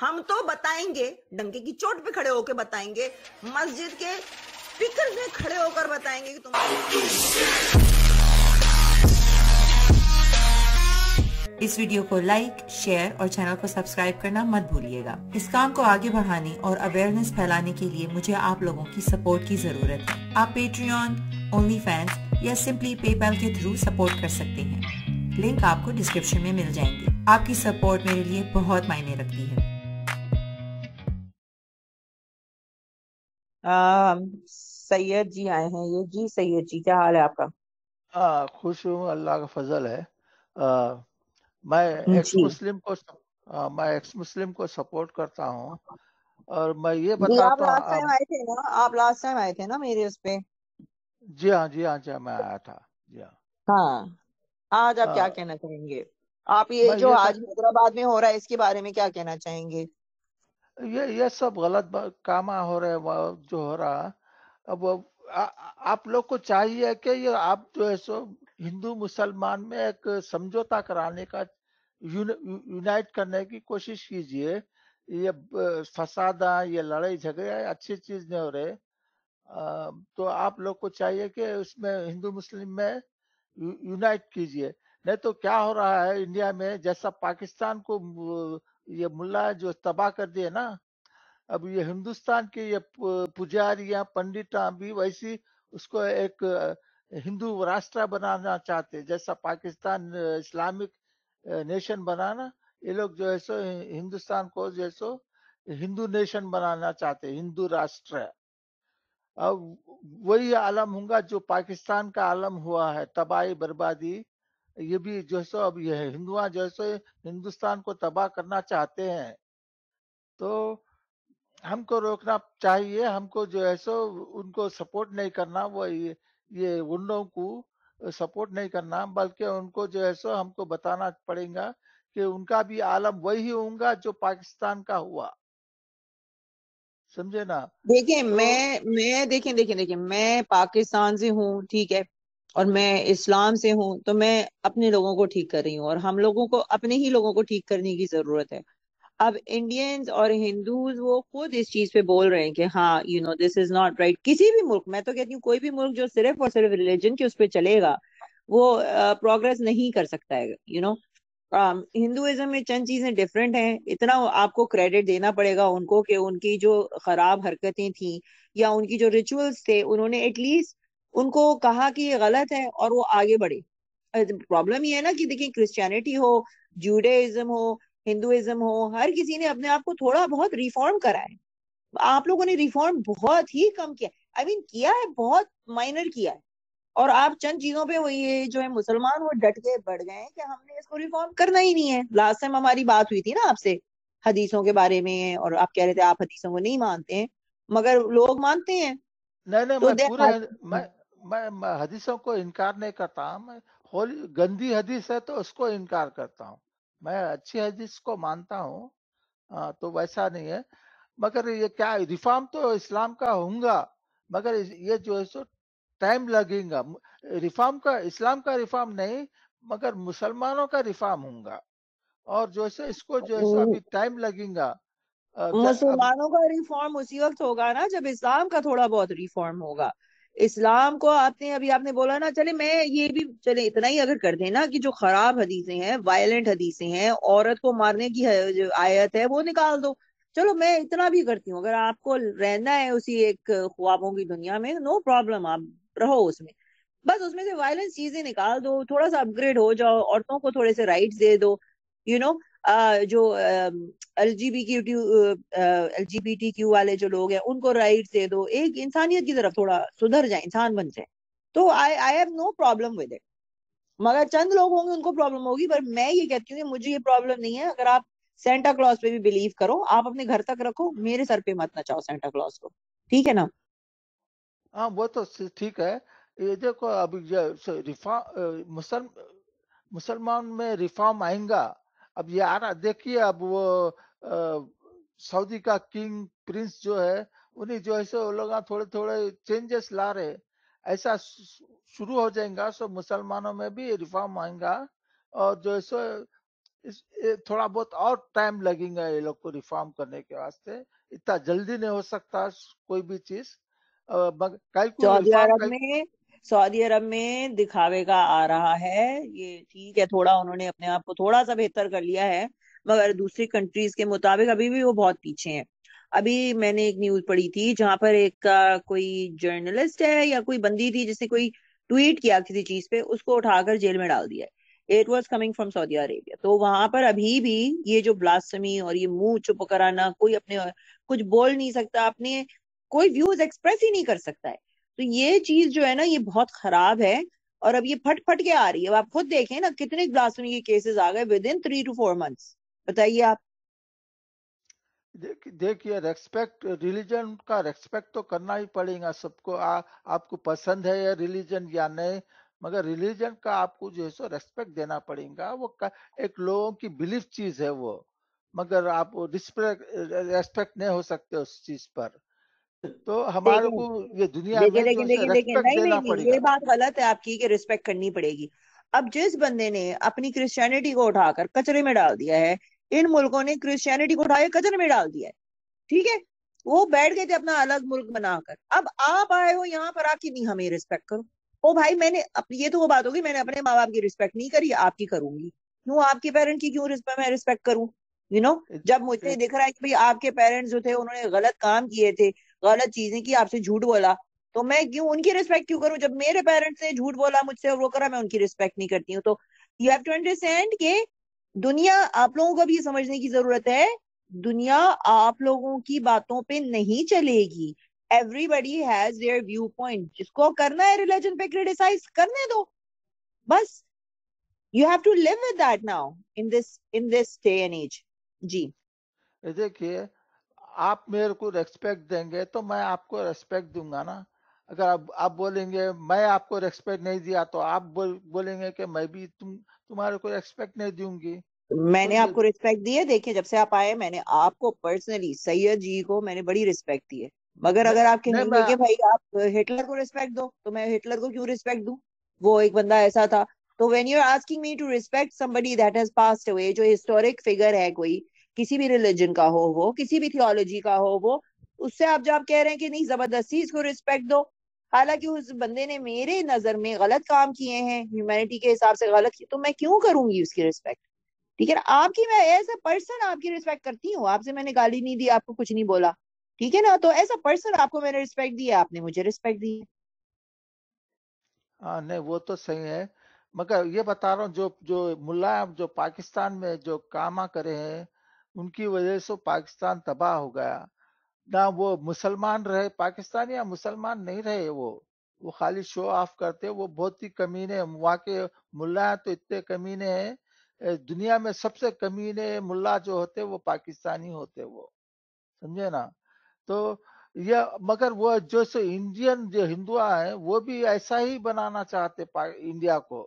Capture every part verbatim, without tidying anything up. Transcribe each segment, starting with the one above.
हम तो बताएंगे, डंके की चोट पे खड़े होकर बताएंगे, मस्जिद के स्पीकर में खड़े होकर बताएंगे कि तुम। इस वीडियो को लाइक, शेयर और चैनल को सब्सक्राइब करना मत भूलिएगा। इस काम को आगे बढ़ाने और अवेयरनेस फैलाने के लिए मुझे आप लोगों की सपोर्ट की जरूरत है। आप पेट्रियन, ओनली फैंस या सिंपली पेपैल के थ्रू सपोर्ट कर सकते हैं। लिंक आपको डिस्क्रिप्शन में मिल जाएंगे। आपकी सपोर्ट मेरे लिए बहुत मायने रखती है। आ, सैयद जी आए हैं। ये जी सैयद जी, क्या हाल है आपका? हाँ, खुश हूँ, अल्लाह का फजल है। आ, मैं एक्स जी मुस्लिम को आ, मैं एक्स मुस्लिम को सपोर्ट करता हूँ और मैं ये जी, आप बताता हूँ लास्ट टाइम आप। आए थे ना? आप लास्ट टाइम आए थे ना मेरे उस पे? जी हाँ, जी हाँ, जी हाँ, मैं आया था। जी हाँ। हाँ, आज आप क्या आ, कहना चाहेंगे? आप ये मैं जो ये आज कह हैदराबाद में हो रहा है इसके बारे में क्या कहना चाहेंगे? ये ये सब गलत ब- काम हो रहे हैं, वो जो हो रहा। अब वो आ, आप लोग को चाहिए कि ये आप जो है सो हिंदू मुसलमान में एक समझौता कराने का, यून, यूनाइट करने की कोशिश कीजिए। ये ब- फसादा, ये लड़ाई झगड़े अच्छी चीज नहीं हो रहे। अ, तो आप लोग को चाहिए कि उसमें हिंदू मुस्लिम में यू- यूनाइट कीजिए। नहीं तो क्या हो रहा है इंडिया में, जैसा पाकिस्तान को मु- ये मुल्ला जो तबाह कर दिए ना, अब ये हिंदुस्तान के ये पु- पुजारियां पंडिता भी वैसी उसको एक अ, हिंदू राष्ट्र बनाना चाहते, जैसा पाकिस्तान अ, इस्लामिक अ, नेशन बनाना। ये लोग जो है सो हिंदुस्तान को जो है सो हिंदू नेशन बनाना चाहते, हिंदू राष्ट्र। अब वही आलम होगा जो पाकिस्तान का आलम हुआ है, तबाही बर्बादी। ये भी जो है सो अब ये है, हिंदुआ जो है सो हिंदुस्तान को तबाह करना चाहते हैं। तो हमको रोकना चाहिए, हमको जो है सो उनको सपोर्ट नहीं करना, वो ये ये उन लोगों को सपोर्ट नहीं करना, बल्कि उनको जो है सो हमको बताना पड़ेगा कि उनका भी आलम वही होगा जो पाकिस्तान का हुआ। समझे ना? देखिए, तो मैं मैं देखें देखें देखें मैं पाकिस्तान से हूँ, ठीक है, और मैं इस्लाम से हूँ, तो मैं अपने लोगों को ठीक कर रही हूँ और हम लोगों को अपने ही लोगों को ठीक करने की जरूरत है। अब इंडियंस और हिंदूज वो खुद इस चीज पे बोल रहे हैं कि हाँ, you know this is not right. किसी भी मुल्क, मैं तो कहती हूँ कोई भी मुल्क जो सिर्फ और सिर्फ रिलीजन के उस पर चलेगा वो प्रोग्रेस नहीं कर सकता है, यू नो। हिंदुइज्म में चंद चीजें डिफरेंट हैं, इतना आपको क्रेडिट देना पड़ेगा उनको कि उनकी जो खराब हरकतें थी या उनकी जो रिचुअल्स थे उन्होंने एटलीस्ट उनको कहा कि ये गलत है और वो आगे बढ़े। प्रॉब्लम ये है ना कि देखिए, क्रिश्चियनिटी हो, जूडाइज्म हो, हिंदुइज्म हो, हर किसी ने अपने आप को थोड़ा बहुत रिफॉर्म करा है। आप लोगों ने रिफॉर्म बहुत ही कम किया, आई I मीन mean, किया है, बहुत माइनर किया है। और आप चंद चीजों पे वो ये जो है मुसलमान वो डट के बढ़ गए हैं कि हमने इसको रिफॉर्म करना ही नहीं है। लास्ट टाइम हमारी बात हुई थी ना आपसे हदीसों के बारे में, और आप कह रहे थे आप हदीसों को नहीं मानते हैं, मगर लोग मानते हैं। नहीं नहीं, तो मैं दे पूरे मैं मैं, मैं हदीसों को इनकार नहीं करता। मैं होली गंदी हदीस है तो उसको इनकार करता हूँ। मैं अच्छी हदीस को मानता हूँ। हाँ, तो वैसा नहीं है। मगर ये क्या रिफॉर्म तो इस्लाम का होगा, मगर इस- ये जो है सो टाइम लगेगा। रिफॉर्म का, इस्लाम का रिफॉर्म नहीं, मगर मुसलमानों का रिफॉर्म होगा। और जो है सो इसको जो है सो बात, अभी टाइम लगेगा। अब ज- अब मुसलमानों का रिफॉर्म उसी वक्त होगा ना जब इस्लाम का थोड़ा बहुत रिफॉर्म होगा। इस्लाम को आपने अभी आपने बोला ना, चले मैं ये भी चले इतना ही अगर कर देना कि जो खराब हदीसें हैं, वायलेंट हदीसें हैं, औरत को मारने की है, जो आयत है वो निकाल दो। चलो मैं इतना भी करती हूँ, अगर आपको रहना है उसी एक ख्वाबों की दुनिया में, नो प्रॉब्लम, आप रहो उसमें। बस उसमें से वायलेंस चीजें निकाल दो, थोड़ा सा अपग्रेड हो जाओ, औरतों को थोड़े से राइट्स दे दो, यू नो। जो L G B Q L G B T Q वाले जो लोग हैं उनको राइट्स दे दो, एक इंसानियत की तरफ थोड़ा सुधर जाए, इंसान बन जाए। तो I I have no problem with it. मगर चंद लोग होंगे उनको प्रॉब्लम होगी, पर मैं ये कहती हूँ कि मुझे ये प्रॉब्लम नहीं है। अगर आप सेंटा क्लॉज पे भी बिलीव करो, आप अपने घर तक रखो, मेरे सर पे मत नचाओ सेंटा क्लॉज को, ठीक है ना? हाँ, वो तो स- ठीक है। ये देखो अभी रिफॉर्म मुसल मुसलमान में रिफॉर्म आएगा। अब ये आ रहा, देखिए अब वो अ, सऊदी का किंग प्रिंस जो है, उन्हें जो है सो वो लोग थोड़े थोड़े चेंजेस ला रहे। ऐसा शु- शुरू हो जाएगा सो मुसलमानों में भी रिफॉर्म आएगा। और जो है सो इस ये थोड़ा बहुत और टाइम लगेगा ये लोग को रिफॉर्म करने के वास्ते। इतना जल्दी नहीं हो सकता कोई भी चीज। मगर कल को सऊदी रिफॉर्म अरब कल में सऊदी अरब में दिखावे का आ रहा है। ये ठीक है, थोड़ा उन्होंने अपने आप को थोड़ा सा बेहतर कर लिया है, मगर दूसरी कंट्रीज के मुताबिक अभी भी वो बहुत पीछे हैं। अभी मैंने एक न्यूज पढ़ी थी जहां पर एक आ, कोई जर्नलिस्ट है या कोई बंदी थी जिसने कोई ट्वीट किया किसी चीज पे, उसको उठाकर जेल में डाल दिया है। It was coming from Saudi Arabia. तो वहां पर अभी भी ये जो ब्लास्फेमी और ये मुंह चुप कराना, कोई अपने कुछ बोल नहीं सकता, अपने कोई व्यूज एक्सप्रेस ही नहीं कर सकता है। तो ये चीज जो है ना, ये बहुत खराब है। और अब ये फट फट के आ रही है। अब आप खुद देखें ना, कितने ब्लास्फेमी के केसेस आ गए within three two four months. बताइए आप। देख देखिए, रेस्पेक्ट रिलीजन का रेस्पेक्ट तो करना ही पड़ेगा सबको। आ, आपको पसंद है ये रिलीजन या नहीं, मगर रिलीजन का आपको जो है सो रेस्पेक्ट देना पड़ेगा। वो का, एक लोगों की बिलीफ चीज है वो, मगर आप रिस्पेक्ट रेस्पेक्ट नहीं हो सकते उस चीज पर। तो हमारे देखें को ये दुनिया देखें में जो देखें है देखें देखें रेस्पेक्ट नहीं नहीं देना नहीं, ये पड़ेगा। बात गलत है आपकी कि रिस्पेक्ट करनी पड़ेगी। अब जिस बंदे ने अपनी क्रिश्चियनिटी को उठाकर कचरे में डाल दिया है, इन मुल्कों ने क्रिश्चियनिटी को उठाकर कचरे में डाल दिया है, ठीक है। वो बैठ गए थे अपना अलग मुल्क बनाकर। अब आप आए हो यहाँ पर, आपकी नहीं हमें रिस्पेक्ट करो। ओ भाई, मैंने अप, ये तो वो बात होगी, मैंने अपने माँ बाप की रिस्पेक्ट नहीं करी, आपकी करूंगी। क्यों आपके पेरेंट की क्यों रिस्पेक्ट मैं रिस्पेक्ट करूं? यू नो जब मुझे दिख रहा है कि भाई आपके पेरेंट्स जो थे उन्होंने गलत काम किए थे, गलत चीजें की, आपसे झूठ बोला, तो मैं क्यों उनकी रिस्पेक्ट क्यों करूं? जब मेरे पेरेंट्स ने झूठ बोला मुझसे और वो करा, मैं उनकी रिस्पेक्ट नहीं करती हूँ। तो यू हैव टू अंडरस्टैंड के दुनिया, आप लोगों को भी ये समझने की जरूरत है, दुनिया आप लोगों की बातों पे नहीं चलेगी। Everybody has their view point. जिसको करना है रिलीजन पे क्रिटिसाइज करने दो, बस। You have to live with that now in this in this day and age. जी। देखिए, आप मेरे को रेस्पेक्ट देंगे तो मैं आपको रेस्पेक्ट दूंगा ना। अगर आप, आप बोलेंगे मैं आपको रेस्पेक्ट नहीं दिया, तो आप बोल, बोलेंगे कि मैं भी तुम तुम्हारे को रेस्पेक्ट नहीं दूंगी। तो मैंने ये आपको रिस्पेक्ट दी है। देखिए, जब से आप आए, मैंने आपको पर्सनली, सैयद जी को मैंने बड़ी रिस्पेक्ट दी है। मगर नहीं, अगर आप नहीं कहेंगे मैं कि भाई आप हिटलर को रिस्पेक्ट दो, तो मैं हिटलर को क्यों रिस्पेक्ट दूं? वो एक बंदा ऐसा था। तो when you are asking me to respect somebody that has passed away, जो हिस्टोरिक फिगर है, कोई किसी भी रिलीजन का हो, वो किसी भी थियोलॉजी का हो, वो उससे आप जब कह रहे हैं कि नहीं जबरदस्ती इसको रिस्पेक्ट दो, हालांकि उस बंदे ने मेरे नजर में गलत काम किए हैं, ह्यूमैनिटी के हिसाब से गलत किए, तो मैं क्यों करूंगी उसकी रिस्पेक्ट? ठीक है ना। आपकी, मैं एज ए पर्सन आपकी रिस्पेक्ट करती हूँ। आपसे मैंने गाली नहीं दी, आपको कुछ नहीं बोला, ठीक है ना। तो एज अ पर्सन आपको मैंने रिस्पेक्ट दी है, आपने मुझे रिस्पेक्ट दी है। हाँ, नहीं वो तो सही है, मगर ये बता रहा हूँ जो जो मुल्ला जो पाकिस्तान में जो कामा करे हैं, उनकी वजह से पाकिस्तान तबाह हो गया ना। वो मुसलमान रहे पाकिस्तान या मुसलमान नहीं रहे, वो वो खाली शो ऑफ करते। वो बहुत ही कमीने हैं। वहाँ के मुल्ला तो इतने कमीने हैं, ए, दुनिया में सबसे कमीने मुल्ला जो होते वो पाकिस्तानी होते, वो समझे ना। तो ये, मगर वो जो सो इंडियन जो हिंदुआ है वो भी ऐसा ही बनाना चाहते पा- इंडिया को,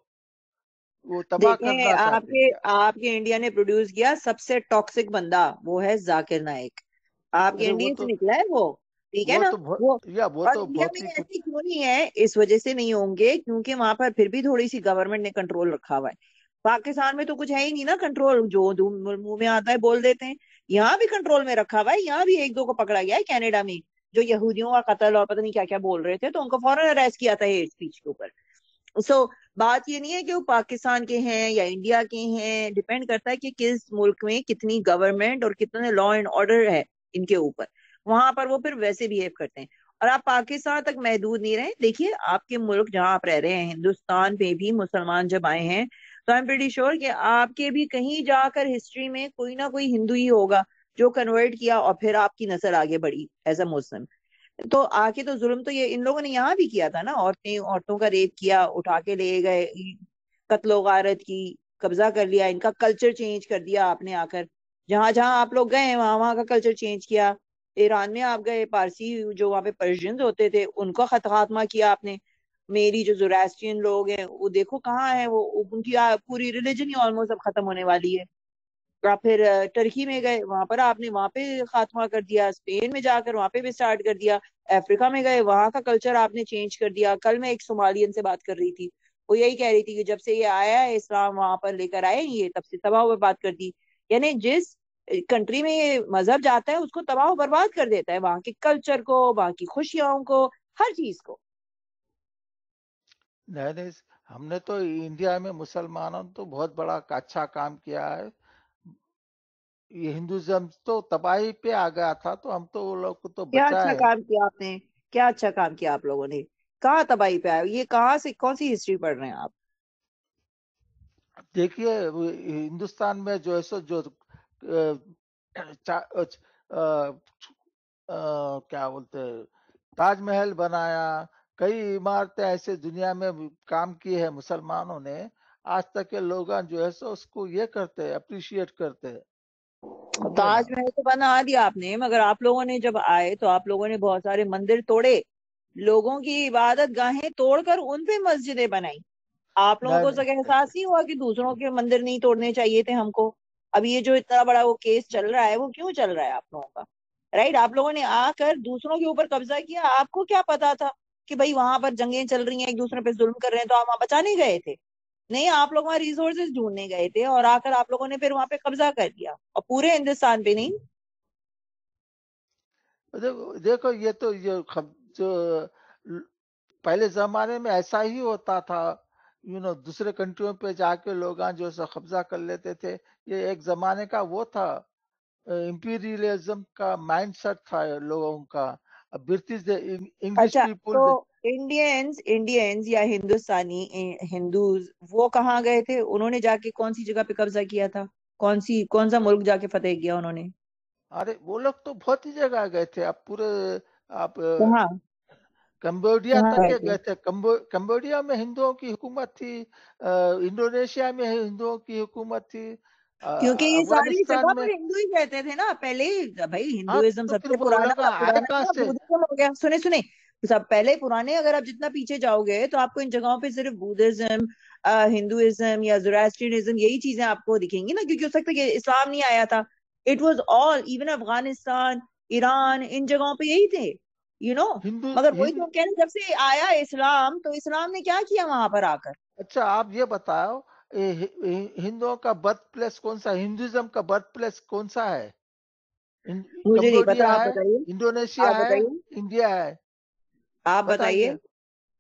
वो तबाह देखें, करना चाहते आपके इंडिया। आपके इंडिया ने प्रोड्यूस किया सबसे टॉक्सिक बंदा, वो है जाकिर नाइक। आपके अरे वो इंडिया से तो निकला है वो, ठीक है वो ना। तो बहुत, वो या वो और तो इंडिया बहुत में ही कुछ। ऐसी क्यों नहीं है? इस वजह से नहीं होंगे क्योंकि वहां पर फिर भी थोड़ी सी गवर्नमेंट ने कंट्रोल रखा हुआ है। पाकिस्तान में तो कुछ है ही नहीं ना कंट्रोल, जो जो मुंह में आता है बोल देते हैं। यहाँ भी कंट्रोल में रखा हुआ है। यहाँ भी एक दो को पकड़ा गया है कनाडा में, जो यहूदियों का कत्ल और पता नहीं क्या क्या बोल रहे थे, तो उनको फौरन अरेस्ट किया था हेट स्पीच के ऊपर। सो so, बात ये नहीं है कि वो पाकिस्तान के हैं या इंडिया के हैं, डिपेंड करता है कि किस मुल्क में कितनी गवर्नमेंट और कितने लॉ एंड ऑर्डर है इनके ऊपर। वहां पर वो फिर वैसे बिहेव करते हैं। और आप पाकिस्तान तक महदूद नहीं रहे। देखिए, आपके मुल्क जहां आप रह रहे हैं, हिंदुस्तान पे भी मुसलमान जब आए हैं, तो आई एम प्रीटी श्योर कि आपके भी कहीं जाकर हिस्ट्री में कोई ना कोई हिंदू ही होगा जो कन्वर्ट किया और फिर आपकी नस्ल आगे बढ़ी एज अ मुस्लिम। तो आके तो जुल्म तो ये इन लोगों ने यहाँ भी किया था ना। औरतें औरतों का रेप किया, उठा के ले गए, कत्लो गारत की, कब्जा कर लिया, इनका कल्चर चेंज कर दिया आपने आकर। जहां जहां आप लोग गए वहां वहां का कल्चर चेंज किया। ईरान में आप गए, पारसी जो वहां पे पर्शियंस होते थे उनका खत खात्मा किया आपने। मेरी जो जोरास्ट्रियन लोग हैं वो देखो कहाँ है, वो उनकी आ, पूरी रिलीजन ही ऑलमोस्ट अब खत्म होने वाली है। आप फिर अ, टर्की में गए, वहां पर आपने वहां पे खात्मा कर दिया। स्पेन में जाकर वहां पे भी स्टार्ट कर दिया। अफ्रीका में गए, वहां का कल्चर आपने चेंज कर दिया। कल मैं एक सोमालियन से बात कर रही थी, वो यही कह रही थी कि जब से ये आया है इस्लाम वहां पर लेकर आए ये तब से तबाह बर्बाद कर दी। यानी जिस कंट्री में ये मजहब जाता है उसको तबाह बर्बाद कर देता है, वहां के कल्चर को, वहां की खुशियों को, हर चीज को। नहीं नहीं, हमने तो इंडिया में मुसलमानों ने तो बहुत बड़ा अच्छा काम किया है। ये हिंदुज्म तो तबाही पे आ गया था, तो हम तो वो लोग को तो क्या अच्छा बचाए। काम किया आपने, क्या अच्छा काम किया आप लोगों ने, कहाँ तबाही पे आए, ये कहाँ से कौन सी हिस्ट्री पढ़ रहे हैं आप? देखिए वो हिंदुस्तान में जो है सो जो अ, चा, अ, अ, अ, क्या बोलते हैं, ताजमहल बनाया, कई इमारतें ऐसे दुनिया में भी काम की है मुसलमानों ने। आज तक के लोग जो है सो उसको ये करते हैं, अप्रिशिएट करते हैं, समझे ना। ताजमहल तो बना दिया आपने, मगर आप लोगों ने जब आए तो आप लोगों ने बहुत सारे मंदिर तोड़े, लोगों की इबादत गाहें तोड़कर उन पे मस्जिदें बनाई। आप लोगों नहीं को नहीं, उसका एहसास ही हुआ कि दूसरों के मंदिर नहीं तोड़ने चाहिए थे हमको? अब ये जो इतना बड़ा वो केस चल रहा है वो क्यों चल रहा है आप लोगों का? राइट, आप लोगों ने आकर दूसरों के ऊपर कब्जा किया, आपको क्या पता था कि भाई वहां पर जंगें चल रही हैं, एक दूसरे पे जुल्म कर रहे हैं, तो आप वहां बचाने गए थे? नहीं, आप लोग वहां रिसोर्सेज ढूंढने गए थे और आकर आप लोगों ने फिर वहां पे कब्जा कर लिया, और पूरे हिंदुस्तान पे नहीं। देखो देखो ये तो ये खब, जो ल- पहले जमाने में ऐसा ही होता था। यू नो दूसरे कंट्रियों पे जाके लोग जो है सो कब्जा कर लेते थे। ये एक जमाने का वो था, इंपीरियलिज्म का माइंडसेट था लोगों का। ब्रिटिश इंग्लिश अच्छा, तो पीपुल। इंडियंस इंडियंस या हिंदुस्तानी हिंदूज वो कहाँ गए थे? उन्होंने जाके कौन सी जगह पे कब्जा किया था? कौन सी कौन सा मुल्क जाके फतेह किया उन्होंने? अरे वो लोग तो बहुत ही जगह गए थे। आप पूरे आप कहाँ कंबोडिया कहाँ तक गए के थे? गए थे। कंबो कंबोडिया में हिंदुओं की हुकूमत थी। अ, इंडोनेशिया में हिंदुओं की हुकूमत थी। अ, क्योंकि ये सारी अफगानिस्तान जगह में। पर हिंदू ही रहते थे ना पहले। भाई हाँ, हिंदुइज्म तो फिर सबसे वो पुराना लोग का आए पुराना कहाँ था, से? बुद्धिज्म हो गया। सुने सुने, सब पहले पुराने, अगर आप जितना पीछे जाओगे तो आपको इन जगहों पे सिर्फ बुद्धिज्म, हिंदुइज्म या जोरास्ट्रियनिज्म यही चीजें आपको दिखेंगी ना, क्योंकि हो सकता है कि इस्लाम नहीं आया था। It was all, even Afghanistan, Iran, इन जगहों पे यही थे, you you know know? Hindu मगर वही तो हिंद हम कह रहे हैं, जब से आया इस्लाम तो इस्लाम ने क्या किया वहां पर आकर? अच्छा आप ये बताओ, ये हि- हि- हिंदुओं का बर्थ प्लेस कौन सा, हिंदुइज्म का बर्थ प्लेस कौन सा है? इन- मुझे नहीं कंबोडिया पता, आप है, बताइए। इंडोनेशिया आप है, बताइए, इंडिया है। आप बताइए। बताइए।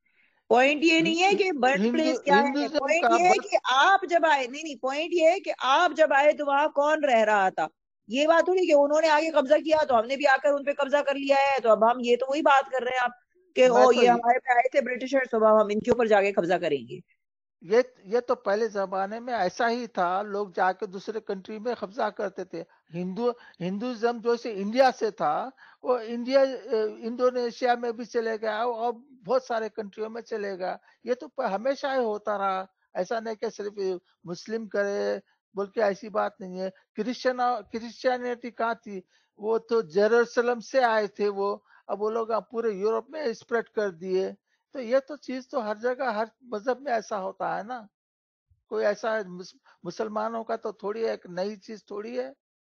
पॉइंट ये हि- नहीं है हि- कि बर्थ हिंदू प्लेस क्या है, हिंदुइज्म पॉइंट का ये है बर्थ। कि आप जब आए, नहीं नहीं, पॉइंट ये है कि आप जब आए तो वहां कौन रह रहा था। ये बात थोड़ी कि उन्होंने आगे कब्जा किया तो हमने भी आकर उन पे कब्जा कर लिया है, तो अब हम ये तो वही बात कर रहे हैं आप कि मैं ओ तो ये हमारे पे आए थे ब्रिटिशर्स, तो अब हम इनके ऊपर जाके कब्जा करेंगे। ये ये तो पहले जमाने में ऐसा ही था, लोग जाके दूसरे कंट्री में कब्जा करते थे। हिंदू हिंदुइज्म जो से इंडिया से था, वो इंडिया अ, इंडोनेशिया में भी चलेगा और बहुत सारे कंट्रियों में चलेगा। ये तो प- हमेशा ही होता रहा। ऐसा नहीं कि सिर्फ ये मुस्लिम करे बोल के, ऐसी बात नहीं है। क्रिश्चियन क्रिश्चियनिटी कहाँ थी? वो तो जेरूसलम से आए थे वो। अब वो लोग अब पूरे यूरोप में स्प्रेड कर दिए। तो ये तो चीज तो हर जगह हर मजहब में ऐसा होता है ना। कोई ऐसा है, मुस, मुसलमानों का तो थोड़ी एक नई चीज थोड़ी है।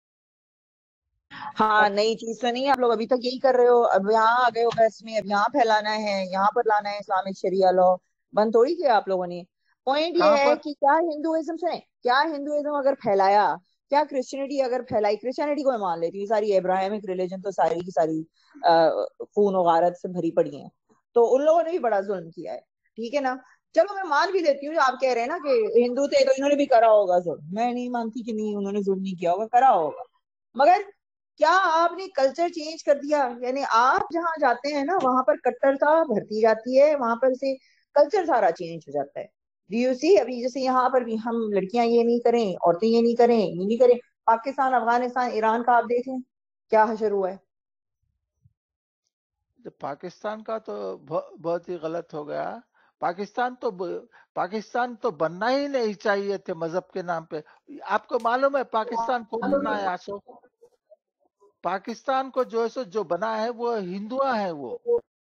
हाँ, अब नई चीज तो नहीं है, आप लोग अभी तक यही कर रहे हो। अब यहाँ आ गए हो बस में, अब यहाँ फैलाना है, यहाँ पर लाना है इस्लामिक शरिया लॉ। बंद थोड़ी किया आप लोगों ने। पॉइंट ये कहाँ है पर? कि क्या हिंदुइज्म, सुने, क्या हिंदुइज्म अगर फैलाया, क्या क्रिश्चियनिटी अगर फैलाई, क्रिश्चियनिटी को मैं मान लेती हूँ, ये सारी एब्राहमिक रिलीजन तो सारी की सारी आ, खून और गारत से भरी पड़ी है, तो उन लोगों ने भी बड़ा जुल्म किया है, ठीक है ना। चलो मैं मान भी लेती हूँ, जो आप कह रहे हैं ना कि हिंदू थे तो इन्होंने भी करा होगा जुल्म, मैं नहीं मानती कि नहीं उन्होंने जुल्म नहीं किया होगा, करा होगा। मगर क्या आपने कल्चर चेंज कर दिया? यानी आप जहां जाते हैं ना वहां पर कट्टरता भरती जाती है, वहां पर से कल्चर सारा चेंज हो जाता है। Do you see? अभी जैसे यहाँ पर भी हम लड़कियां ये नहीं करें, औरतें ये नहीं करें, ये नहीं करें, पाकिस्तान, अफगानिस्तान, ईरान का आप देखें क्या हशर हुआ है। तो पाकिस्तान का तो बहु- बहुत ही गलत हो गया। पाकिस्तान तो ब- पाकिस्तान तो बनना ही नहीं चाहिए थे मजहब के नाम पे। आपको मालूम है पाकिस्तान कौन बनाया? सो पाकिस्तान को जो है सो जो बना है वो हिंदुआ है वो।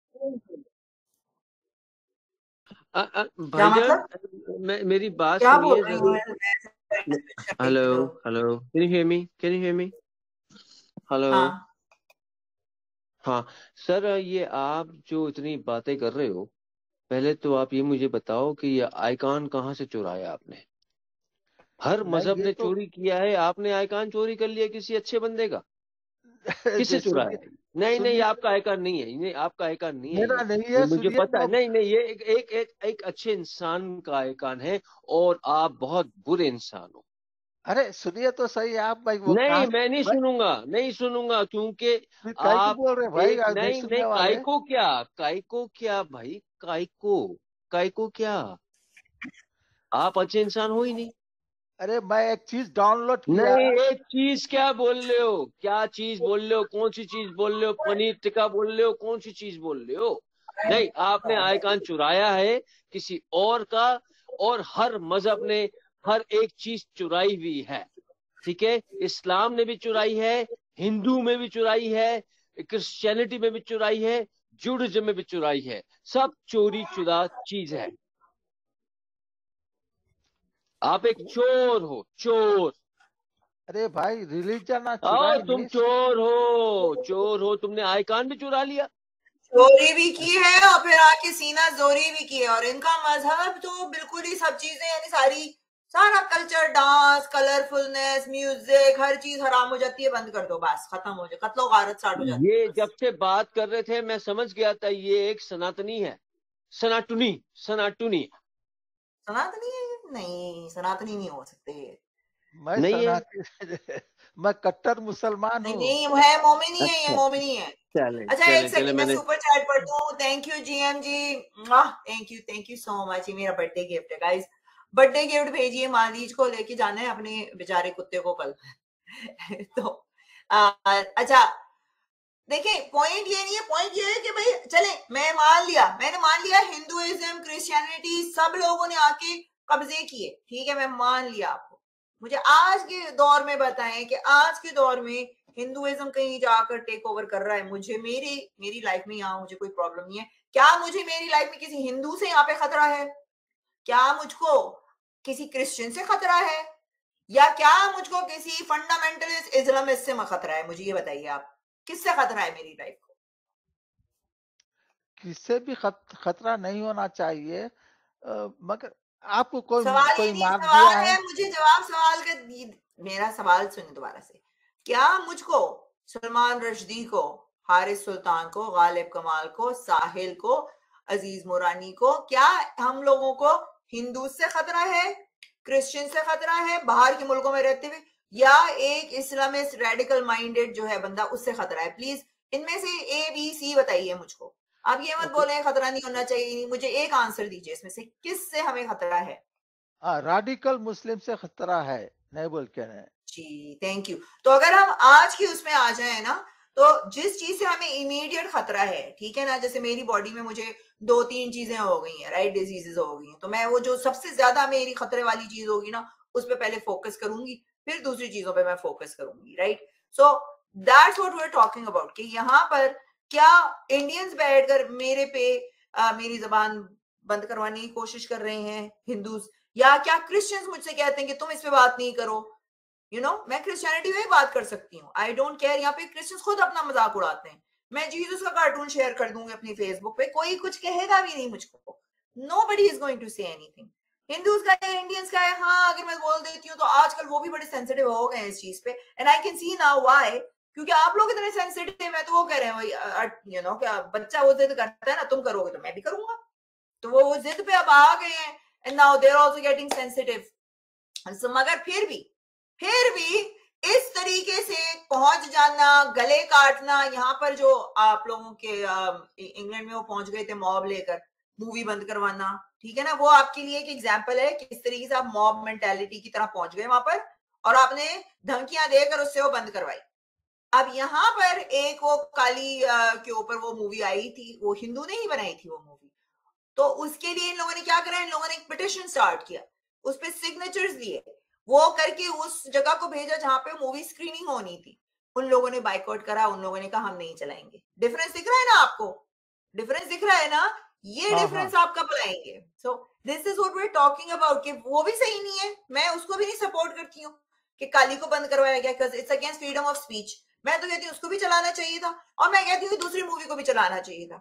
अ, अ, क्या भाईजान, मतलब? मैं मेरी बात क्या बोल सुनिए रही जरा। हूँ? Hello, hello, can you hear me? Can you hear me? Hello. हाँ। हाँ। सर, ये आप जो इतनी बातें कर रहे हो, पहले तो आप ये मुझे बताओ कि ये आइकॉन कहाँ से चुराया आपने? हर नहीं मजहब ये ने तो चोरी किया है, आपने आइकॉन चोरी कर लिया किसी अच्छे बंदे का। किससे जे चुराया? सुनिए नहीं नहीं, सुनिए आपका आइकॉन नहीं है, नहीं आपका आइकॉन नहीं है मेरा ये नहीं ये है, मुझे सुनिए पता है। वो। नहीं नहीं, ये एक एक एक, एक अच्छे इंसान का आइकॉन है और आप बहुत बुरे इंसान हो। अरे सुनिए तो सही आप भाई, वो नहीं, कहा मैं नहीं भाई, सुनूंगा, नहीं सुनूंगा, क्योंकि फिर काहे को आप बोल रहे भाई, एक आज नहीं नहीं नहीं, सुनने वाले। काइको क्या, काइको क्या भाई, काइको, काइको क्या? आप अच्छे इंसान हो ही नहीं। अरे मैं एक चीज डाउनलोड किया। नहीं, एक चीज क्या बोल रहे हो, क्या चीज बोल रहे हो, कौन सी चीज बोल रहे हो, पनीर टिक्का बोल रहे हो, कौन सी चीज बोल रहे हो? नहीं, आपने आइकॉन चुराया है किसी और का, और हर मजहब ने हर एक चीज चुराई हुई है। ठीक है, इस्लाम ने भी चुराई है, हिंदू में भी चुराई है, क्रिश्चियनिटी में भी चुराई है, जुडिज्म में भी चुराई है। सब चोरी चुरा चीज है। आप एक चोर हो, चोर। अरे भाई रिलीजन ना आओ, चुराए तुम नहीं। चोर हो, चोर हो, तुमने आइकॉन भी चुरा लिया। चोरी भी की है और फिर आके सीना जोरी भी की है। और इनका मजहब तो बिल्कुल ही सब चीजें, यानी सारी सारा कल्चर, डांस, कलरफुलनेस, म्यूजिक, हर चीज हराम हो जाती है। बंद कर दो, बस खत्म हो जाए, कत्लो गारत स्टार्ट हो जाती है ये बस। जब से बात कर रहे थे मैं समझ गया था ये एक सनातनी है, सनातनी, सनातनी। सनातनी है ये? नहीं, सनातनी नहीं हो सकते ये। मैं नहीं है? सनातन मैं कट्टर मुसलमान नहीं हूँ। नहीं, है मोमिनी है, ये अच्छा, मोमिनी है। चले अच्छा एक चले चले, सेकंड, मैं मैंने सुपर चैट पढ़ता हूँ। Thank you GM ji, thank you thank you so much. ये मेरा बर्थडे गिफ्ट है गाइस। बर्थडे गिफ्ट भेजिए, मालीज को लेके जाना है अपने बेचारे कुत्ते को कल। तो आ, अच्छा, देखिए पॉइंट ये नहीं है, पॉइंट ये है कि भाई चले, मैं मान लिया, मैंने मान लिया हिंदुइज्म, क्रिश्चियनिटी सब लोगों ने आके कब्जे किए, ठीक है, मैं मान लिया आपको। मुझे आज के दौर में बताएं कि आज के दौर में हिंदुइज्म कहीं जाकर टेक ओवर कर रहा है। मुझे मेरी मेरी लाइफ में यहाँ मुझे कोई प्रॉब्लम नहीं है। क्या मुझे मेरी लाइफ में किसी हिंदू से यहाँ पे खतरा है? क्या मुझको किसी क्रिश्चियन से खतरा है? या क्या मुझको किसी फंडामेंटलिस्ट इस्लामिस्ट से खतरा है? मुझे ये बताइए आप, किससे खतरा है मेरी लाइफ को? किससे भी खत, खतरा नहीं होना चाहिए। अ, मगर आपको कोई सवाल ये कोई नहीं, मार दिया सवाल है। है, मुझे जवाब सवाल का मेरा सवाल सुनिए दोबारा से। क्या मुझको, सलमान रश्दी को, हारिस सुल्तान को, गालिब कमाल को, साहिल को, अजीज मुरानी को, क्या हम लोगों को हिंदू से खतरा है, क्रिश्चियन से खतरा है बाहर के मुल्कों में रहते हुए, या एक इस्लामिस्ट रेडिकल माइंडेड जो है बंदा, उससे खतरा है? प्लीज इनमें से ए बी सी बताइए मुझको। आप ये मत बोले खतरा नहीं होना चाहिए, मुझे एक आंसर दीजिए इसमें से किससे हमें खतरा है? हाँ, रेडिकल मुस्लिम से खतरा है, नहीं बोल के नहीं। जी थैंक यू। तो अगर हम आज की उसमें आ जाए ना, तो जिस चीज से हमें इमीडिएट खतरा है, ठीक है ना, जैसे मेरी बॉडी में मुझे दो तीन चीजें हो गई हैं, राइट, डिजीजेस हो गई हैं, तो मैं वो जो सबसे ज्यादा मेरी खतरे वाली चीज होगी ना, उस पर पहले फोकस करूंगी, फिर दूसरी चीजों पे मैं फोकस करूंगी, right. So that's what we are talking about कि यहाँ पर क्या इंडियंस बैठकर मेरे पे आ, मेरी जबान बंद करवाने की कोशिश कर रहे हैं हिंदूज, या क्या क्रिश्चियंस मुझसे कहते हैं कि तुम इस पे बात नहीं करो? यू you नो know, मैं क्रिश्चियनिटी में बात कर सकती हूँ, आई डोंट केयर। यहाँ पे क्रिश्चियंस खुद अपना मजाक उड़ाते हैं। मैं जीसस का कार्टून शेयर कर दूंगी अपनी फेसबुक पे, कोई कुछ कहेगा भी नहीं मुझको, nobody is going to say anything. Hindus का है, इंडियंस का है, हाँ अगर मैं बोल देती हूँ तो आजकल वो भी बड़े सेंसिटिव हो गए हैं इस चीज पे, and I can see now why, क्योंकि आप लोग इतने सेंसिटिव है। तो वो कह रहे हैं यू नो क्या बच्चा वो जिद करता है ना, तुम करोगे तो मैं भी करूंगा, तो वो जिद पे अब आ गए हैं, and now they are also getting sensitive. मगर फिर भी फिर भी इस तरीके से पहुंच जाना, गले काटना, यहाँ पर जो आप लोगों के इंग्लैंड में वो पहुंच गए थे मॉब लेकर, मूवी बंद करवाना, ठीक है ना, वो आपके लिए एक एग्जांपल है किस तरीके से आप मॉब मेंटालिटी की तरह पहुंच गए वहां पर, और आपने धमकियां देकर उससे वो बंद करवाई। अब यहाँ पर एक वो काली आ, के ऊपर वो मूवी आई थी, वो हिंदू ने ही बनाई थी वो मूवी, तो उसके लिए इन लोगों ने क्या करा, इन लोगों ने एक पिटिशन स्टार्ट किया, उस पर सिग्नेचर्स दिए, वो करके उस जगह को भेजा जहां पे मूवी स्क्रीनिंग होनी थी। उन लोगों ने बाइकआउट करा, उन लोगों ने कहा हम नहीं चलाएंगे। डिफरेंस दिख रहा है ना आपको? डिफरेंस दिख रहा है ना? ये हाँ डिफरेंस हाँ आप कब लाएंगे? So this is what we are talking about कि वो भी सही नहीं है, मैं उसको भी नहीं सपोर्ट करती हूँ कि काली को बंद करवाया गया, because it's against freedom of speech. मैं तो कहती हूँ उसको भी चलाना चाहिए था, और मैं कहती हूँ दूसरी मूवी को भी चलाना चाहिए था।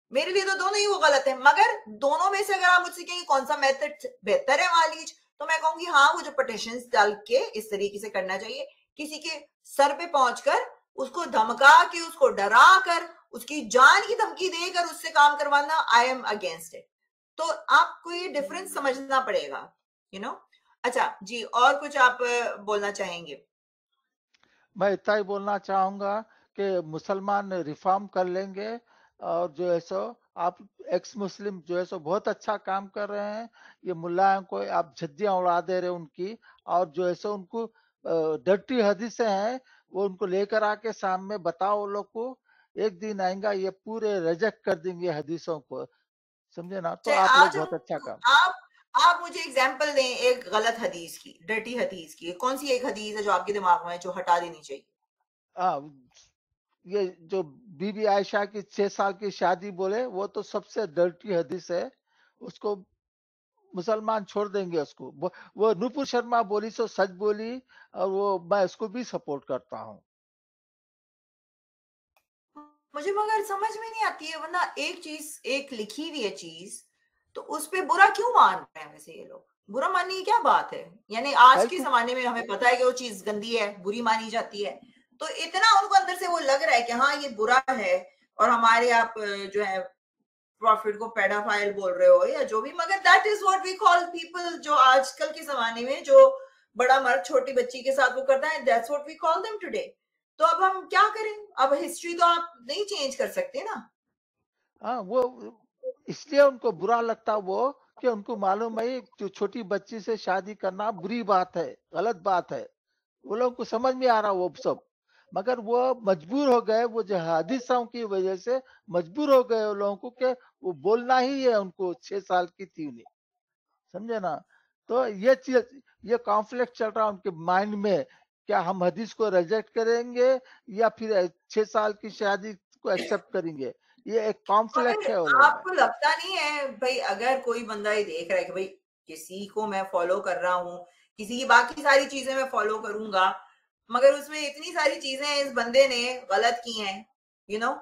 मेरे लिए तो दोनों ही वो गलत है। मगर दोनों में से अगर आप मुझसे कहेंगे कौन सा मेथड बेहतर है मालीज, तो मैं कहूंगी हाँ, वो जो पटिशंस डाल के इस तरीके से करना चाहिए, किसी के सर पे पहुंचकर उसको धमका के, उसको डरा कर, उसकी जान की धमकी देकर उससे काम करवाना, आई एम अगेंस्ट इट। तो आपको ये डिफरेंस समझना पड़ेगा, यू नो। अच्छा जी, और कुछ आप बोलना चाहेंगे? मैं इतना ही बोलना चाहूंगा कि मुसलमान रिफॉर्म कर लेंगे, और जो है सो आप एक्स मुस्लिम जो है सो बहुत अच्छा काम कर रहे हैं। ये मुल्लाओं को आप झज्जियां उड़ा दे रहे हैं उनकी, और जो है सो उनको डर्टी हदीसें हैं वो उनको लेकर आके सामने बताओ लोग को। एक दिन आएगा ये पूरे रिजेक्ट कर देंगे हदीसों को, समझे ना। तो आप लोग आज बहुत हम अच्छा काम। आप आप मुझे एग्जांपल दें एक गलत हदीस की, डर्टी हदीस की। कौन सी एक हदीस है जो आपके दिमाग में है जो हटा देनी चाहिए? हाँ, ये जो बीबी आयशा की छह साल की शादी बोले, वो तो सबसे डर्टी हदीस है। उसको मुसलमान छोड़ देंगे उसको। वो, वो नूपुर शर्मा बोली सो सच बोली, और वो मैं उसको भी सपोर्ट करता हूँ। मुझे मगर समझ में नहीं आती है, वरना एक चीज, एक लिखी हुई है चीज, तो उस पे बुरा क्यों मान रहे हैं वैसे ये लोग? बुरा मानने की क्या बात है? यानी आज के को जमाने में हमें पता है कि वो चीज गंदी है, बुरी मानी जाती है, तो इतना उनको अंदर से वो लग रहा है कि हाँ ये बुरा है, और हमारे आप जो है प्रॉफिट को पेडाफाइल बोल रहे हो या जो भी। मगर that is what we call people, जो आजकल के जमाने में जो बड़ा मर्द छोटी बच्ची के साथ वो करता है, that's what we call them today. तो अब हम क्या करें? अब हिस्ट्री तो आप नहीं चेंज कर सकते ना। हाँ, वो इसलिए उनको बुरा लगता वो, कि उनको मालूम है जो छोटी बच्ची से शादी करना बुरी बात है, गलत बात है। वो लोग को समझ में आ रहा वो सब, मगर वो मजबूर हो गए, वो जो हादिसाओं की वजह से मजबूर हो गए वो लोगों को कि वो बोलना ही है उनको। छह साल की थी उन्हें, समझे ना। तो ये चीज, ये कॉन्फ्लिक्ट चल रहा है उनके माइंड में, क्या हम हदीस को रिजेक्ट करेंगे या फिर छह साल की शादी को एक्सेप्ट करेंगे। ये एक कॉन्फ्लिक्ट मगर है वो लोग में। आपको लगता नहीं है भाई, अगर कोई बंदा ये देख रहा है कि भाई किसी को मैं फॉलो कर रहा हूँ, किसी की बाकी सारी चीजें मैं फॉलो करूंगा, मगर उसमें इतनी सारी चीजें इस बंदे ने गलत की हैं, यू you नो know?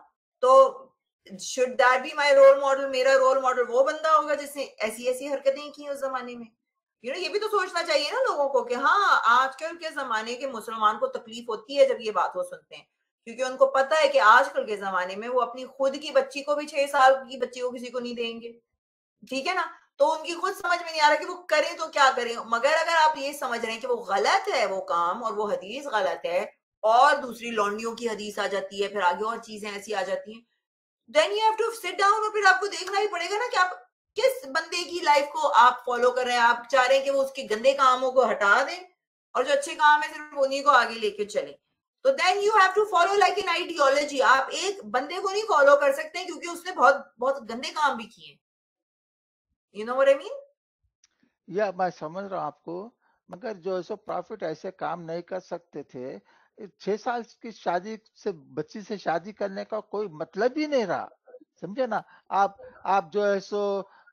तो should that be my role model? मेरा रोल मॉडल वो बंदा होगा जिसने ऐसी ऐसी हरकतें की उस जमाने में। यू you नो know, ये भी तो सोचना चाहिए ना लोगों को कि हाँ, आजकल के जमाने के मुसलमान को तकलीफ होती है जब ये बात वो सुनते हैं, क्योंकि उनको पता है कि आजकल के जमाने में वो अपनी खुद की बच्ची को भी छह साल की बच्ची को किसी को नहीं देंगे, ठीक है ना। तो उनकी खुद समझ में नहीं आ रहा कि वो करें तो क्या करें। मगर अगर आप ये समझ रहे हैं कि वो गलत है वो काम, और वो हदीस गलत है, और दूसरी लौंडियों की हदीस आ जाती है, फिर आगे और चीजें ऐसी आ जाती हैं, then you have to sit down, और फिर आपको देखना ही पड़ेगा ना कि आप किस बंदे की लाइफ को आप फॉलो कर रहे हैं। आप चाह रहे हैं कि वो उसके गंदे कामों को हटा दें, और जो अच्छे काम है सिर्फ उन्हीं को आगे लेके चले। तो then you have to follow like an ideology. आप एक बंदे को नहीं फॉलो कर सकते क्योंकि उसने बहुत बहुत गंदे काम भी किए। You know what I mean? या मैं समझ रहा हूँ आपको, मगर जो है सो प्रॉफिट ऐसे काम नहीं कर सकते थे। छह साल की शादी से, बच्ची से शादी करने का कोई मतलब ही नहीं रहा, समझे ना। आप आप जो है सो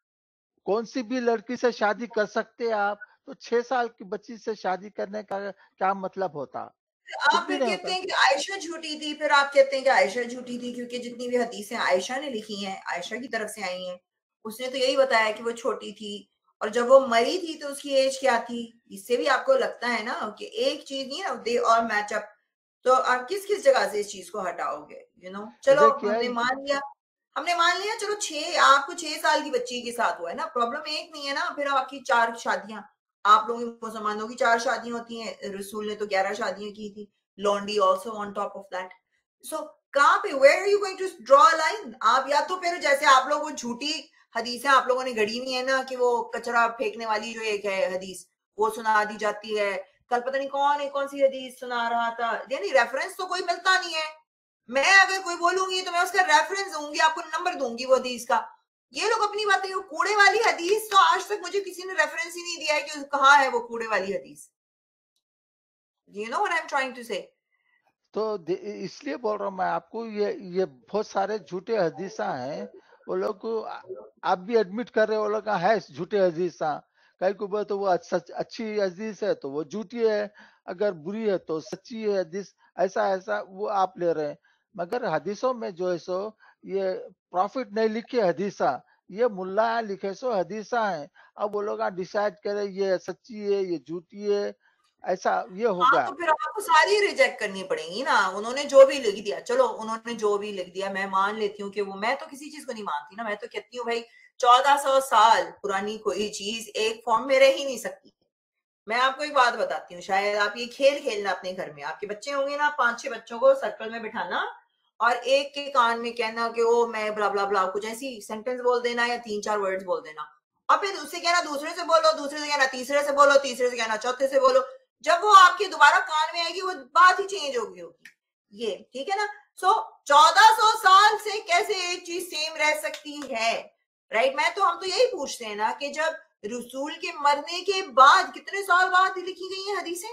कौन सी भी लड़की से शादी कर सकते हैं आप, तो छह साल की बच्ची से शादी करने का क्या मतलब होता? कुछ आप भी फिर नहीं कहते होता। हैं कि आयशा झूठी थी, फिर आप कहते हैं कि आयशा झूठी थी क्योंकि जितनी भी हदीसें आयशा ने लिखी हैं, आयशा की तरफ से आई हैं, उसने तो यही बताया कि वो छोटी थी, और जब वो मरी थी तो उसकी एज क्या थी। इससे भी आपको लगता है ना कि एक चीज नहीं ना, दे और मैच अप। तो आप किस किस जगह से इस चीज को हटाओगे? You you know know? चलो देखिए, हमने मान लिया, हमने मान लिया, चलो छह, आपको छह साल की बच्ची के साथ हुआ है ना, प्रॉब्लम एक नहीं है ना। फिर आपकी चार शादियां, आप लोगों की मुसलमानों की चार शादियां होती हैं, रसूल ने तो ग्यारह शादियां की थी, लॉन्डी also on top of that. So कहाँ पे, where are you going to draw a line? आप या तो फिर जैसे आप लोग वो झूठी हदीसें आप लोगों ने गढ़ी हुई है ना, कि वो कचरा फेंकने वाली जो एक है हदीस, वो सुना दी जाती है। कल पता नहीं कौन है, कौन सी हदीस सुना रहा था, यानी रेफरेंस तो कोई मिलता नहीं है। मैं अगर कोई बोलूंगी तो मैं उसका रेफरेंस दूंगी, आपको नंबर दूंगी वो हदीस का। ये लोग अपनी बातें, वो कूड़े वाली हदीस तो आज तक मुझे किसी ने रेफरेंस ही नहीं दिया है कि कहाँ है वो कूड़े वाली हदीस। You know what I am trying to say? तो दे- इसलिए बोल रहा हूँ मैं आपको, ये ये बहुत सारे झूठे हदीसा हैं। वो लोग को आ- आप भी एडमिट कर रहे हो, वो लोग का है झूठे हदीसा। कहीं को बोले तो वो अच्छा, अच्छी हदीस है तो वो झूठी है, अगर बुरी है तो सच्ची है हदीस। ऐसा ऐसा वो आप ले रहे हैं। मगर हदीसों में जो है सो ये प्रॉफिट नहीं लिखे हदीसा, ये मुल्ला लिखे सो हदीसा है। अब वो लोग डिसाइड करे ये सच्ची है ये झूठी है, ऐसा ये हाँ होगा। तो फिर आपको सारी रिजेक्ट करनी पड़ेगी ना। उन्होंने जो भी लिख दिया, चलो उन्होंने जो भी लिख दिया मैं मान लेती हूँ कि वो, मैं तो किसी चीज को नहीं मानती ना। मैं तो कहती हूँ भाई चौदह सौ साल पुरानी कोई चीज एक फॉर्म में रह ही नहीं सकती। मैं आपको एक बात बताती हूँ, शायद आप ये खेल खेलना अपने घर में, आपके बच्चे होंगे ना, पांच छह बच्चों को सर्कल में बिठाना और एक के कान में कहना कि ओ मैं ब्ला ब्ला ब्ला कुछ ऐसी सेंटेंस बोल देना या तीन चार वर्ड्स बोल देना, और फिर उससे कहना दूसरे से बोलो, दूसरे से कहना तीसरे से बोलो, तीसरे से कहना चौथे से बोलो। जब वो आपके दोबारा कान में आएगी वो बात ही चेंज होगी होगी ये, ठीक है ना। सो चौदह सौ साल से कैसे एक चीज सेम रह सकती है, राइट। मैं तो हम तो यही पूछते हैं ना कि जब रसूल के मरने के बाद कितने साल बाद लिखी गई है हदीसें,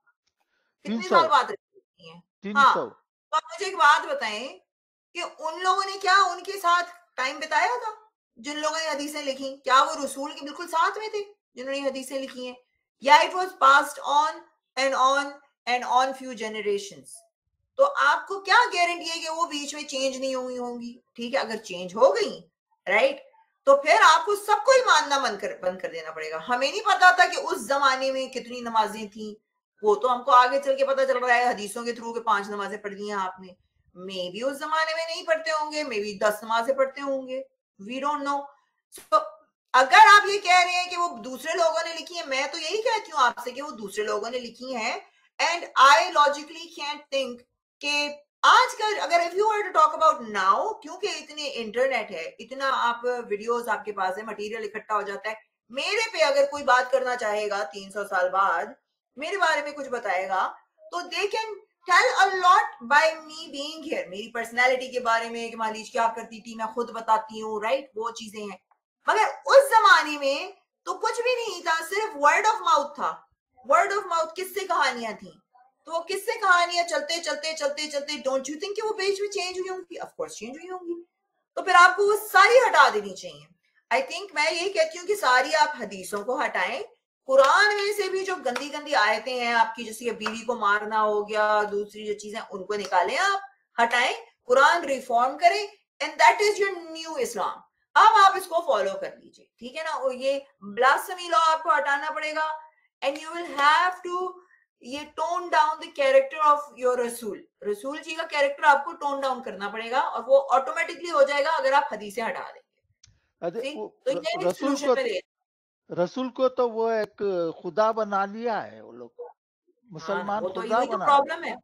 तीन कितने सौ साल बाद लिखी हैं। तीन हाँ सौ तो आप मुझे एक बात बताएं कि उन लोगों ने क्या उनके साथ टाइम बिताया था जिन लोगों ने हदीसें लिखी? क्या वो रसूल के बिल्कुल साथ में थे जिन्होंने हदीसें लिखी हैं, या it was passed on and on and on few generations? तो आपको क्या गारंटी है कि वो बीच में चेंज नहीं हुई होंगी? ठीक है, अगर चेंज हो गई, राइट, तो फिर आपको सबको ही मानना बंद कर बंद कर देना पड़ेगा। हमें नहीं पता था कि उस जमाने में कितनी नमाजें थी, वो तो हमको आगे चल के पता चल रहा है हदीसों के थ्रू के पांच नमाजें पढ़ ली हैं आपने। मे बी उस जमाने में नहीं पढ़ते होंगे, मे बी दस नमाजें पढ़ते होंगे, वी डोंट नो। सो अगर आप ये कह रहे हैं कि वो दूसरे लोगों ने लिखी है, मैं तो यही कहती हूँ आपसे कि वो दूसरे लोगों ने लिखी है, and I logically can't think कि आजकल अगर if you are to talk about now, क्योंकि इतने इंटरनेट है, इतना आप वीडियोस आपके पास है, मटेरियल इकट्ठा हो जाता है, मेरे पे अगर कोई बात करना चाहेगा तीन सौ साल बाद मेरे बारे में कुछ बताएगा तो they can tell a lot by me being here. मेरी पर्सनालिटी के बारे में कि मालिश क्या करती थी मैं खुद बताती हूँ, राइट, वो चीजें हैं। मगर उस जमाने में तो कुछ भी नहीं था, सिर्फ वर्ड ऑफ माउथ था। वर्ड ऑफ माउथ, किससे कहानियां थी, तो वो किससे कहानियां चलते चलते चलते चलते डोंट यू थिंक कि वो बीच में चेंज हुई होंगी? ऑफ कोर्स चेंज हुई होंगी। तो फिर आपको वो सारी हटा देनी चाहिए। आई थिंक मैं यही कहती हूँ कि सारी आप हदीसों को हटाएं। कुरान में से भी जो गंदी गंदी आयतें हैं आपकी, जैसे बीवी को मारना हो गया, दूसरी जो चीजें, उनको निकालें, आप हटाएं, कुरान रिफॉर्म करें, and that is your new Islam. अब आप इसको फॉलो कर लीजिए, ठीक है ना। और ये ब्लास्फेमी लॉ आपको हटाना पड़ेगा, and you will have to ये tone down the character of your रसूल। रसूल जी का कैरेक्टर आपको टोन डाउन करना पड़ेगा, और वो ऑटोमेटिकली हो जाएगा अगर आप हदीसें हटा देंगे। अरे See? वो तो र- ये रसूल सोल्यूशन को में ले। रसूल को तो वो एक खुदा बना लिया है वो लोग, हाँ ना, मुसलमान वो तो खुदा वही तो बना लिया, प्रॉब्लम है,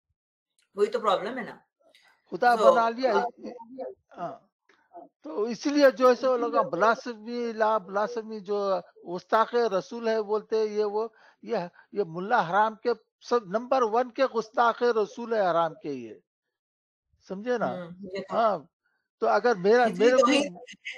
वही तो प्रॉब्लम है ना। खुदा सो बना लिया। हाँ, तो इसलिए जो है सो लोग ब्लास्फेमी ला ब्लास्फेमी जो गुस्ताख रसूल है बोलते हैं, ये वो ये ये मुल्ला हराम के सब नंबर वन के गुस्ताख रसूल है, हराम के, ये समझे ना। हम्म ये तो हाँ, तो अगर मेरा इतनी मेरे को तौहीन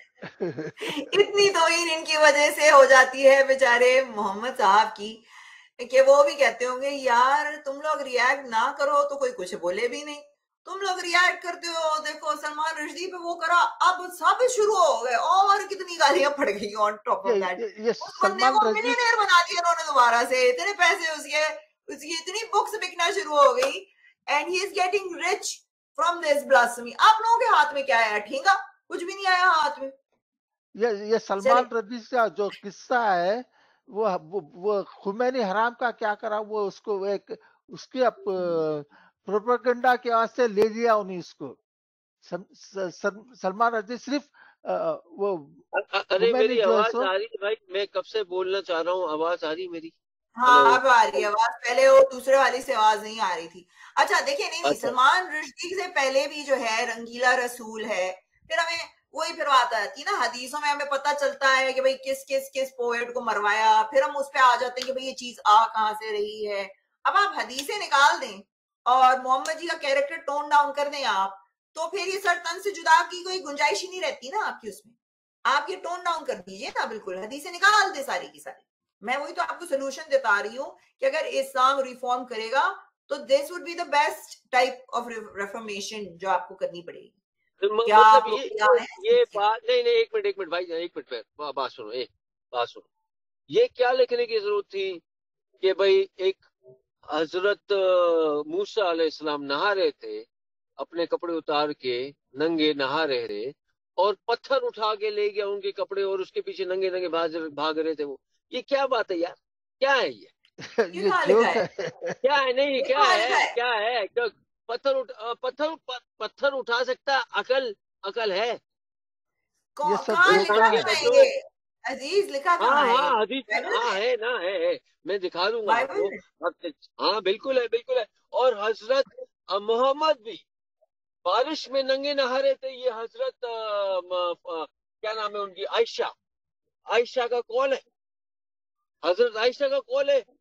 इतनी तौहीन इनकी वजह से हो जाती है बेचारे मोहम्मद साहब की, कि वो भी कहते होंगे यार तुम लोग रिएक्ट ना करो तो कोई कुछ बोले भी नहीं, तुम लोग रिएक्ट करते हो, देखो सलमान रुश्दी पे वो करा, अब सब शुरू हो गए और कितनी गालियां पड़ गई ऑन टॉप ये ऑफ दैट। ये, ये उस बंदे सलमान को रजवी, मिलियनेयर बना दिया उन्होंने दोबारा से, इतने पैसे उसके, उसकी इतनी बुक्स बिकना शुरू हो गई, and he is getting rich from this blasphemy. आप लोगों के हाथ में क्या है? ठेंगा, कुछ भी नहीं आया हाथ में। ये ये चले सलमान रजवी का जो किस्सा है, वो वो, वो खुमैनी हराम का क्या करा, वो उसको एक उसके प्रोपेगेंडा के वास्ते ले लिया उन्हें इसको। सम- स- स- सलमान रजवी सिर्फ अ, वो अ- अ- अरे खुमैनी मेरी जो है आवाज सो, आ रही है भाई, मैं कब से बोलना चाह रहा हूँ, आवाज आ रही मेरी? हाँ हेलो। अब आ रही है आवाज, पहले वो दूसरे वाली से आवाज नहीं आ रही थी। अच्छा देखिए, नहीं नहीं, अच्छा, सलमान रुश्दी से पहले भी जो है रंगीला रसूल है, फिर हमें वही फिर बात आती है ना, हदीसों में हमें पता चलता है कि भाई किस किस किस पोएट को मरवाया, फिर हम उस पर आ जाते हैं कि भाई ये चीज आ कहाँ से रही है। अब आप हदीसें निकाल दें और मोहम्मद जी का कैरेक्टर टोन डाउन कर दें आप, तो फिर ये सर तन से जुदा की कोई गुंजाइश ही नहीं रहती ना आपकी उसमें। आप ये टोन डाउन कर दीजिए ना, बिल्कुल हदीसें निकाल दे सारी की सारी। मैं वही तो आपको सोल्यूशन बता रही हूँ कि अगर इस्लाम रिफॉर्म करेगा तो this would be the best type of reformation जो आपको करनी पड़ेगी। तो म- क्या मतलब आप ये लोग ये यहाँ ये हैं? बात, नहीं नहीं, एक मिनट एक मिनट भाई, एक मिनट पे बा- बात सुनो, एक बात सुनो। ये क्या लिखने की जरूरत थी कि भाई एक हजरत अ, मूसा अलैहिस्सलाम नहा रहे थे, अपने कपड़े उतार के नंगे नहा रहे थे और पत्थर उठा के ले गया उनके कपड़े और उसके पीछे नंगे नंगे भाग भाग रहे थे वो। ये क्या बात है यार, क्या है ये? ये ये कहाँ जोक लिखा है? है। क्या है? नहीं ये क्या कहाँ लिखा है, है? क्या है? क्या पत्थर उठ अ, पत्थर प- पत्थर उठा सकता अकल अकल है? ये कौ- सब कहाँ जोक लिखा इंसान है कहाँ है बच्चों। ये? अजीज लिखा हाँ कहाँ है ये? हाँ हदीस में, बाइबल हाँ में? है ना, है, है। मैं दिखा दूंगा बाइबल आपको। में? आप- हाँ बिल्कुल है, बिल्कुल है। और हजरत अ, मोहम्मद भी बारिश में नंगे नहा रहे थे। ये हजरत अ, म, अ, क्या नाम है उनकी, आयशा। आयशा का कौन है? हजरत आयशा का कौन है?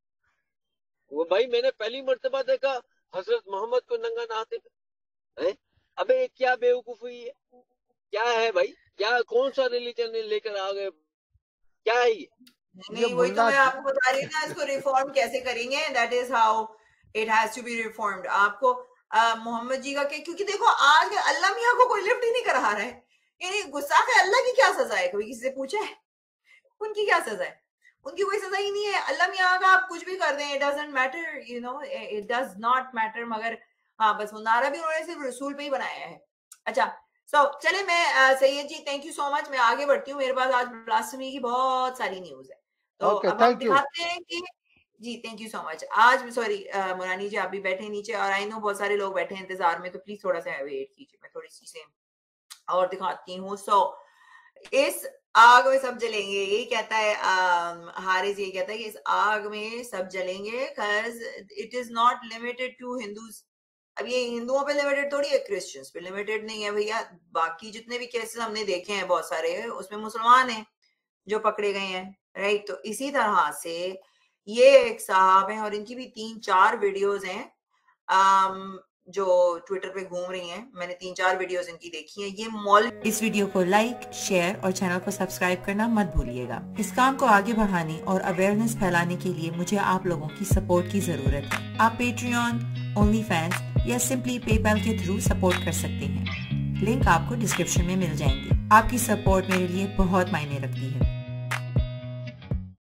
वो भाई मैंने पहली मर्तबा देखा हजरत मोहम्मद को नंगा नहाते हुए। हैं? अबे ये क्या बेवकूफी है, क्या है भाई? क्या कौन सा रिलीजन लेकर आ गए, क्या है ये? नहीं ये नहीं, वही तो मुल्ला मैं आपको बता रही हूँ ना, इसको रिफॉर्म कैसे करेंगे। That is how it has to be reformed. आपको अ, मोहम्मद जी का क्या, क्योंकि देखो आज के अल्लाह मियाँ को कोई लिफ्ट ही नहीं करा रहा है। यानी गुस्सा के अल्लाह की क्या सजा है? कभी किसी से पूछा है उनकी क्या सजा है? उनकी कोई सजा ही नहीं है। अल्लाह मियाँ का आप कुछ भी कर दें, it doesn't matter, you know, it does not matter. मगर हाँ, बस वो नारा भी उन्होंने सिर्फ रसूल पे ही बनाया है। अच्छा, सो so, चले मैं uh, Syed ji, thank you so much. मैं आगे बढ़ती हूँ, मेरे पास आज ब्लास्फेमी की बहुत सारी न्यूज है। तो ओके, अब हम थैंक यू। दिखाते हैं कि जी, थैंक यू सो मच। आज सॉरी मुरानी जी, आप भी बैठे नीचे और आई नो बहुत सारे लोग बैठे हैं इंतजार में, तो प्लीज थोड़ा सा वेट कीजिए, मैं थोड़ी सी से और दिखाती हूँ। सो इस आग में सब जलेंगे, यही कहता है um, हारिस, ये कहता है कि इस आग में सब जलेंगे, cause it is not limited to Hindus। अब ये हिंदुओं पे लिमिटेड थोड़ी है, क्रिश्चियंस पे लिमिटेड नहीं है भैया। बाकी जितने भी केसेस हमने देखे हैं बहुत सारे, उसमें मुसलमान हैं जो पकड़े गए हैं, राइट। तो इसी तरह से ये एक साहब हैं और इनकी भी तीन चार वीडियोस हैं um, जो ट्विटर पे घूम रही हैं। मैंने तीन चार वीडियोस इनकी देखी हैं। ये मॉल इस वीडियो को लाइक, शेयर और चैनल को सब्सक्राइब करना मत भूलिएगा। इस काम को आगे बढ़ाने और अवेयरनेस फैलाने के लिए मुझे आप लोगों की सपोर्ट की जरूरत है। आप पेट्रियन, ओनली फैंस या सिंपली पेपैल के थ्रू सपोर्ट कर सकते हैं। लिंक आपको डिस्क्रिप्शन में मिल जाएंगे। आपकी सपोर्ट मेरे लिए बहुत मायने रखती है।